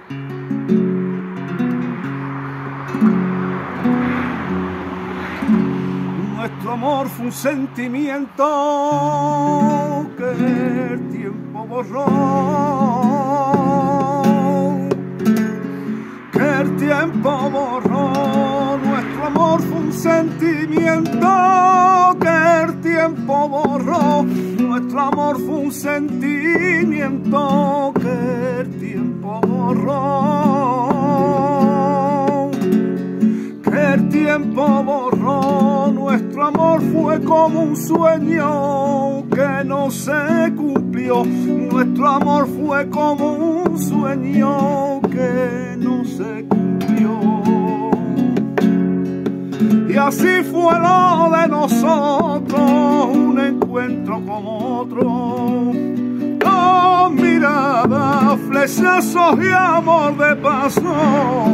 Nuestro amor fue un sentimiento que el tiempo borró, que el tiempo borró. Nuestro amor fue un sentimiento que el tiempo borró. Nuestro amor fue un sentimiento que el tiempo borró, que el tiempo borró. Nuestro amor fue como un sueño que no se cumplió. Nuestro amor fue como un sueño que no se cumplió. Y así fue lo de nosotros, un encuentro como otro, con miradas, flechazos y amor de paso.